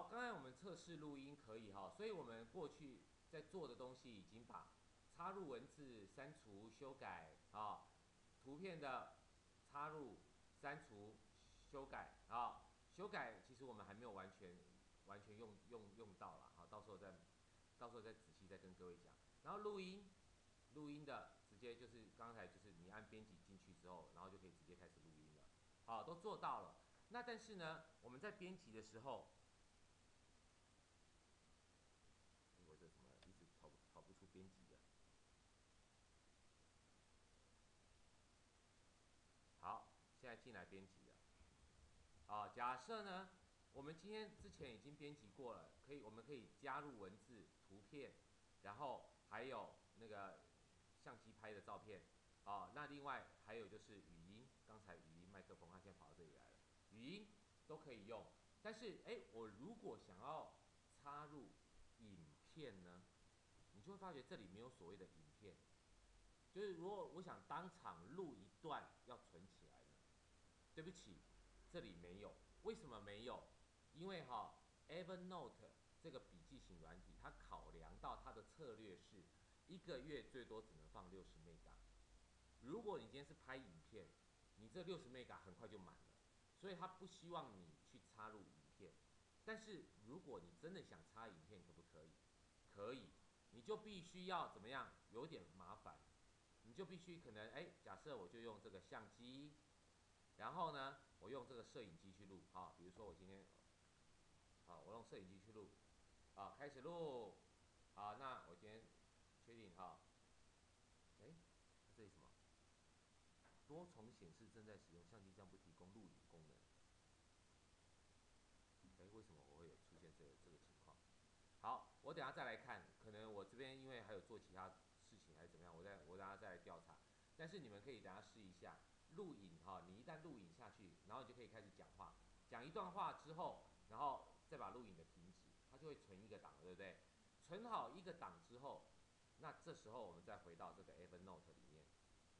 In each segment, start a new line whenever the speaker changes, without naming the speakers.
好，刚才我们测试录音可以哈，所以我们过去在做的东西已经把插入文字、删除、修改啊，图片的插入、删除、修改啊，修改其实我们还没有完全用到啦，好，到时候再仔细再跟各位讲。然后录音的直接就是刚才就是你按编辑进去之后，然后就可以直接开始录音了，好，都做到了。那但是呢，我们在编辑的时候，我这怎么一直跑不出编辑的？好，现在进来编辑了。啊，假设呢，我们今天之前已经编辑过了，我们可以加入文字、图片，然后还有那个相机拍的照片。啊，那另外还有就是语音，刚才语音麦克风它现在跑到这里来了，语音都可以用。但是，我如果想要插入影片呢，你就会发觉这里没有所谓的影片。就是如果我想当场录一段要存起来呢，对不起，这里没有。为什么没有？因为Evernote 这个笔记型软体，它考量到它的策略是一个月最多只能放60 MB。如果你今天是拍影片，你这60 MB 很快就满了，所以它不希望你去插入影片。但是如果你真的想插影片，可不可以？可以，你就必须要怎么样？有点麻烦，你就必须可能假设我就用这个相机，然后呢，我用这个摄影机去录，好，比如说我今天，好，我用摄影机去录，好，开始录，好，那我今天确定这里什么？多重显示正在使用，相机将不提供录影功能。为什么我会有出现这个情况？好，我等下再来看，可能我这边因为还有做其他事情还是怎么样，我等下再来调查。但是你们可以等下试一下录影你一旦录影下去，然后你就可以开始讲话，讲一段话之后，然后再把录影的停止，它就会存一个档，对不对？存好一个档之后，那这时候我们再回到这个 Evernote 里面，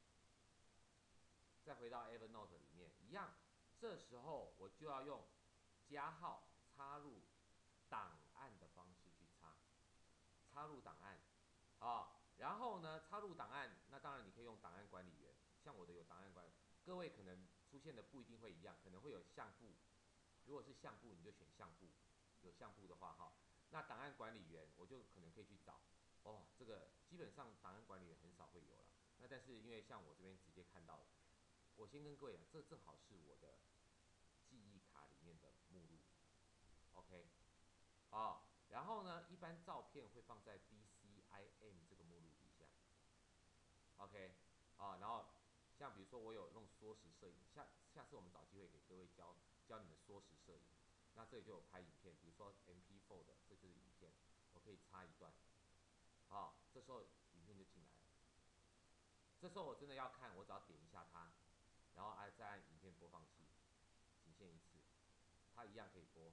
再回到 Evernote 里面一样，这时候我就要用加号插入档案的方式去插入档案然后呢，插入档案，那当然你可以用档案管理员，像我的有档案管理，各位可能出现的不一定会一样，可能会有相簿，如果是相簿，你就选相簿，有相簿的话那档案管理员我就可能可以去找这个基本上档案管理员很少会有了，那但是因为像我这边直接看到了，我先跟各位讲，这正好是我的记忆卡里面的目录，OK，然后呢，一般照片会放在 DCIM 这个目录底下，OK，然后像比如说我有弄缩时摄影，下次我们找机会给各位教你们缩时摄影，那这里就有拍影片，比如说 MP4 的，这就是影片，我可以插一段，这时候影片就进来了，这时候我真的要看，我只要点一下它，然后再按影片播放器，仅限一次，它一样可以播。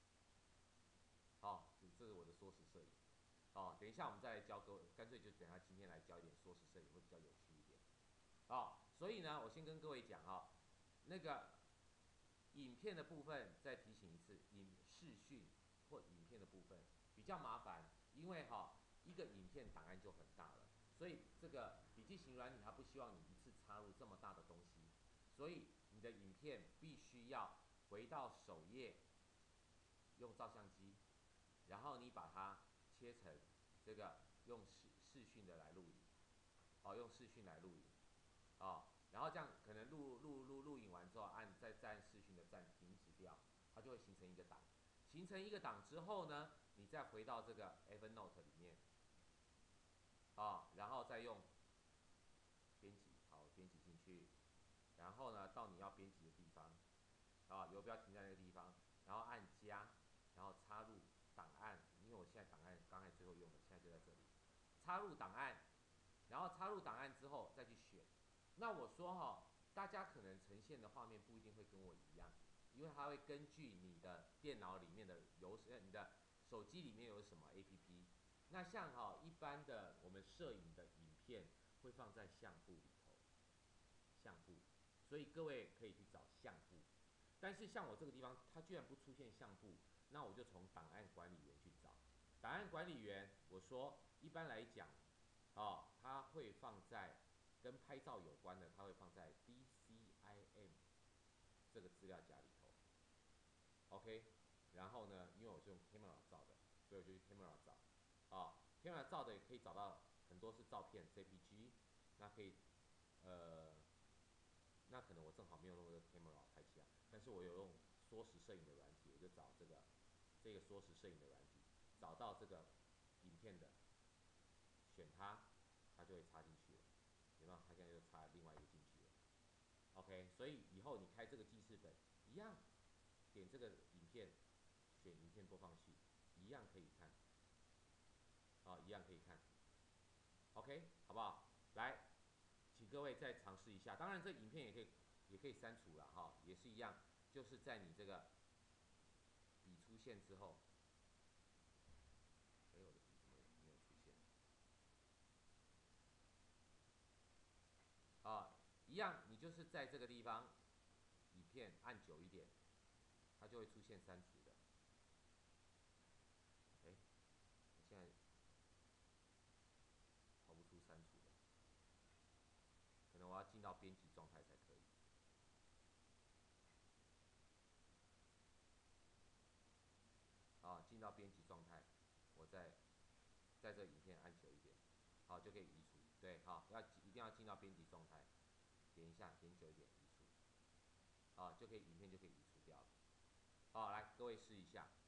这是我的缩时摄影。等一下我们再来教各位，干脆就等一下今天来教一点缩时摄影，会比较有趣一点。所以呢，我先跟各位讲那个影片的部分再提醒一次，视讯或影片的部分比较麻烦，因为一个影片档案就很大了，所以这个笔记型软体它不希望你一次插入这么大的东西，所以你的影片必须要回到首页，用照相机，然后你把它切成这个用视讯的来录影，用视讯来录影，然后这样可能录影完之后，再按视讯的暂停止掉，它就会形成一个档。形成一个档之后呢，你再回到这个 Evernote 里面，然后再用编辑，编辑进去，然后呢，到你要编辑的地方，游标停在那个地方，然后按加，然后插入档案，因为我现在档案刚才最后用的，现在就在这里，插入档案，然后插入档案之后再去选。那我说大家可能呈现的画面不一定会跟我一样，因为它会根据你的电脑里面的你的手机里面有什么 APP。那像一般的我们摄影的影片会放在相簿里头，相簿，所以各位可以去找相簿。但是像我这个地方，它居然不出现相簿， 那我就从档案管理员去找。档案管理员，我说一般来讲，它会放在跟拍照有关的，它会放在 DCIM 这个资料夹里头。OK， 然后呢，因为我是用 Camera 照的，所以我就去 Camera 找。Camera 照的也可以找到很多是照片 JPG， 那可以那可能我正好没有用这个 Camera 拍起来，但是我有用缩时摄影的软体，我就找这个缩时摄影的软体，找到这个影片的，选它，它就会插进去了，有没有？它现在就插另外一个进去了。OK， 所以以后你开这个记事本一样，点这个影片，选影片播放器，一样可以看，一样可以看。OK， 好不好？来，请各位再尝试一下。当然，这影片也可以删除了哈，也是一样，就是在你这个笔出现之后，我的笔怎么没有出现？一样，你就是在这个地方，影片按久一点，它就会出现删除的。我现在跑不出删除的，可能我要进到编辑状态才可以。进到编辑状态，我在这个影片按久一点，好就可以移除。对，一定要进到编辑状态，点一下，点久一点移除，就可以影片就可以移除掉了。来，各位试一下。